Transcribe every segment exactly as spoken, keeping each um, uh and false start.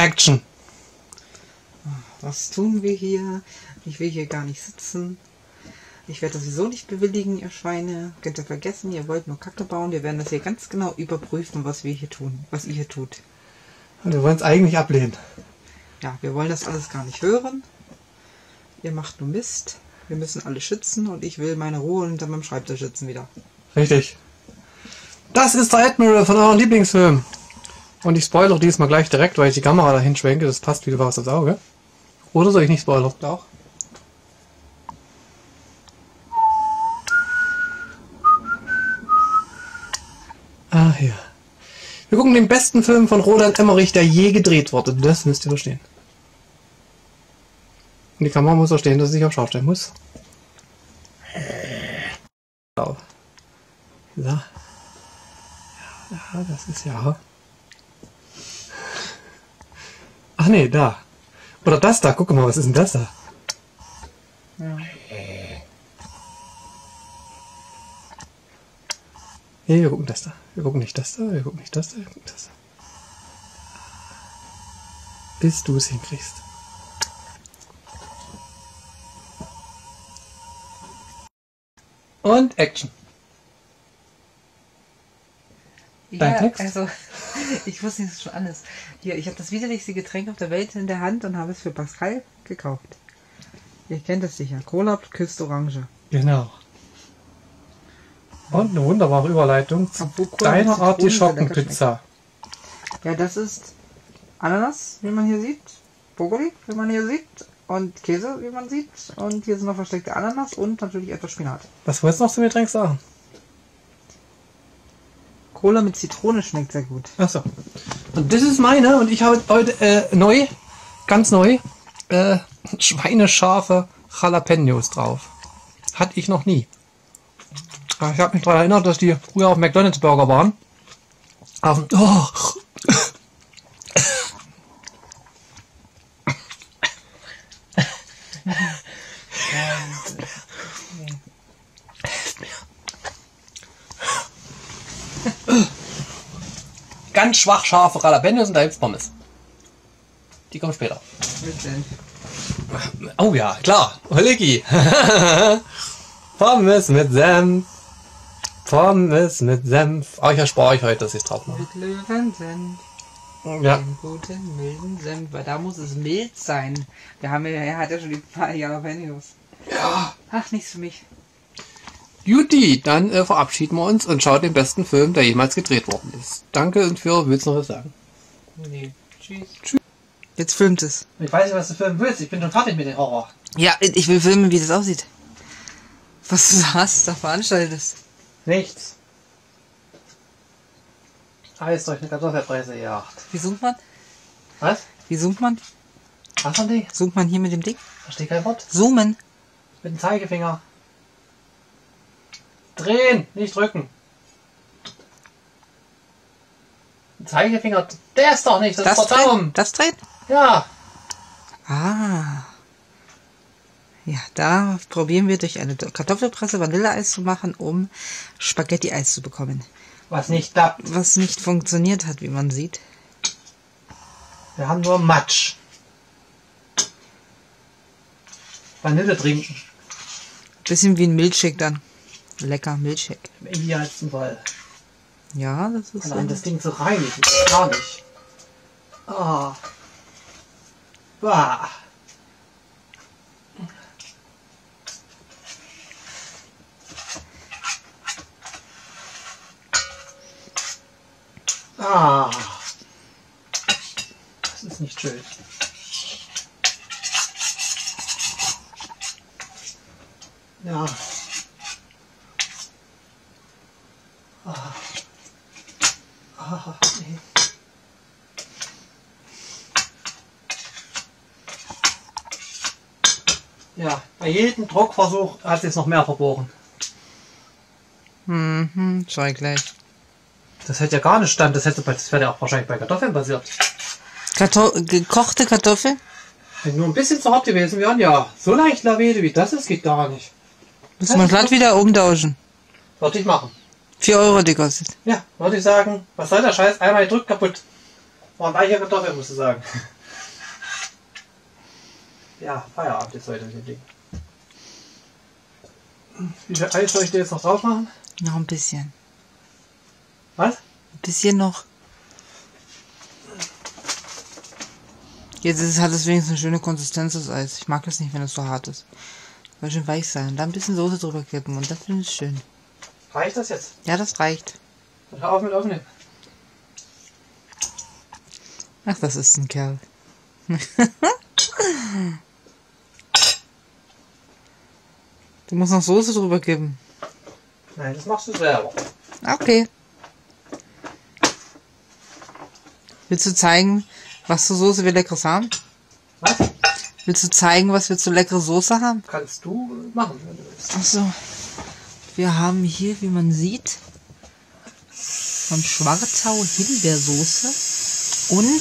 Action! Was tun wir hier? Ich will hier gar nicht sitzen. Ich werde das sowieso nicht bewilligen, ihr Schweine. Könnt ihr vergessen, ihr wollt nur Kacke bauen. Wir werden das hier ganz genau überprüfen, was wir hier tun. Was ihr hier tut. Und wir wollen es eigentlich ablehnen. Ja, wir wollen das alles gar nicht hören. Ihr macht nur Mist. Wir müssen alle schützen und ich will meine Ruhe hinter meinem Schreibtisch sitzen wieder. Richtig. Das ist der Admiral von eurem Lieblingsfilm. Und ich spoilere diesmal gleich direkt, weil ich die Kamera dahin schwenke. Das passt wieder was aufs Auge. Oder soll ich nicht spoilern? Doch. Ah ja. Wir gucken den besten Film von Roland Emmerich, der je gedreht wurde. Das müsst ihr verstehen. Und die Kamera muss verstehen, dass sie sich auf scharf stellen muss. So. So. Ja, ja, das ist ja... Ach nee, da. Oder das da. Guck mal, was ist denn das da? Ja. Nee, wir gucken das da. Wir gucken nicht das da, wir gucken nicht das da, wir gucken das da. Bis du es hinkriegst. Und Action. Dein Ja, Text? also, ich wusste nicht, das ist schon alles. Hier, ich habe das widerlichste Getränk auf der Welt in der Hand und habe es für Pascal gekauft. Ihr kennt es sicher. Cola küsst Orange. Genau. Und eine wunderbare Überleitung zu deiner Artischockenpizza. Ja, das ist Ananas, wie man hier sieht. Brokkoli, wie man hier sieht. Und Käse, wie man sieht. Und hier sind noch versteckte Ananas und natürlich etwas Spinat. Was wolltest du noch zum Getränk sagen? Cola mit Zitrone schmeckt sehr gut. Achso. Und das ist meine und ich habe heute äh, neu, ganz neu, äh, schweinescharfe Jalapenos drauf. Hatte ich noch nie. Ich habe mich daran erinnert, dass die früher auf McDonald's Burger waren. Aber, oh. Ganz schwach scharfe Jalapenos und da gibt's Pommes. Die kommen später. Mit Senf. Oh ja, klar. Oleggi. Pommes mit Senf. Pommes mit Senf. Oh, ich erspare euch heute, dass ich es drauf mache. Mit Löwensenf. Ja. Den guten, milden Senf. Weil da muss es mild sein. Wir haben ja, er hat ja schon die paar Jalapenos. Ja. Ach, nichts für mich. Juti, dann äh, verabschieden wir uns und schaut den besten Film, der jemals gedreht worden ist. Danke und für, willst du noch was sagen? Nee. Tschüss. Tschüss. Jetzt filmt es. Ich weiß nicht, was du filmen willst. Ich bin schon fertig mit dem Horror. Ja, ich will filmen, wie das aussieht. Was du hast, da veranstaltest. Nichts. Heißt durch eine Kartoffelpreise jagt. Wie zoomt man? Was? Wie zoomt man? Was von Ding? Zoomt man hier mit dem Ding? Verstehe kein Wort. Zoomen. Mit dem Zeigefinger. Drehen, nicht drücken. Zeigefinger, der ist doch nicht, das, Das ist der dreht? Daumen. Das dreht? Ja. Ah. Ja, da probieren wir durch eine Kartoffelpresse Vanilleeis zu machen, um Spaghetti-Eis zu bekommen. Was nicht klappt. Was nicht funktioniert hat, wie man sieht. Wir haben nur Matsch. Vanille trinken. Bisschen wie ein Milchshake dann. Lecker Milchshake. Im idealsten Fall. Ja, das ist Allein so. das Ding zu reinigen, gar nicht. Ah. Bah. Ah. Das ist nicht schön. Ja. Ah. Ah, nee. Ja, bei jedem Druckversuch hat es noch mehr verbogen. Mhm, schau ich gleich. Das hätte ja gar nicht stand, das hätte das wäre ja auch wahrscheinlich bei Kartoffeln basiert. Karto gekochte Kartoffeln? Wenn nur ein bisschen zu hart gewesen wären, ja. So leicht Lavede wie das ist, geht gar nicht. Muss man glatt wieder umtauschen. Würde ich machen. vier Euro die kostet. Ja, würde ich sagen, was soll der Scheiß? Einmal gedrückt, kaputt. Waren weiche Kartoffeln, musst du sagen. Ja, Feierabend jetzt heute mit dem Ding. Wie viel Eis soll ich dir jetzt noch drauf machen? Noch ein bisschen. Was? Ein bisschen noch. Jetzt ist, hat es wenigstens eine schöne Konsistenz, das Eis. Ich mag das nicht, wenn es so hart ist. Soll schön weich sein. Da ein bisschen Soße drüber kippen und das finde ich schön. Reicht das jetzt? Ja, das reicht. Dann hör auf mit aufnehmen. Ach, das ist ein Kerl. Du musst noch Soße drüber kippen. Nein, das machst du selber. Okay. Willst du zeigen, was für Soße wir leckeres haben? Was? Willst du zeigen, was wir zu leckere Soße haben? Kannst du machen, wenn du willst. Achso. Wir haben hier, wie man sieht, von Schwarzau Himbeersoße und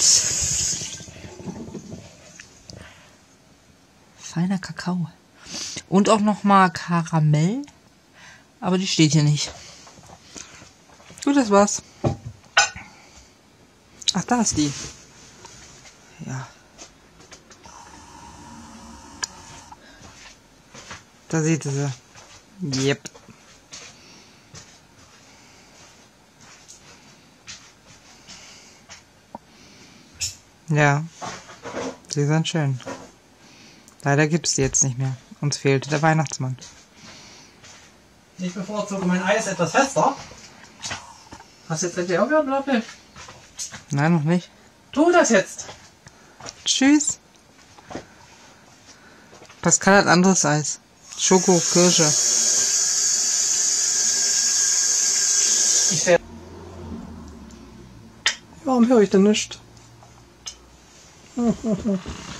feiner Kakao. Und auch nochmal Karamell. Aber die steht hier nicht. Gut, das war's. Ach, da ist die. Ja. Da seht ihr sie. Yep. Ja. Sie sind schön. Leider gibt's die jetzt nicht mehr. Uns fehlte der Weihnachtsmann. Ich bevorzuge mein Eis etwas fester. Hast du jetzt endlich aufgehört, Blablabla? Nein, noch nicht. Tu das jetzt! Tschüss. Pascal hat anderes Eis. Schoko, Kirsche. Ich seh... Warum höre ich denn nicht?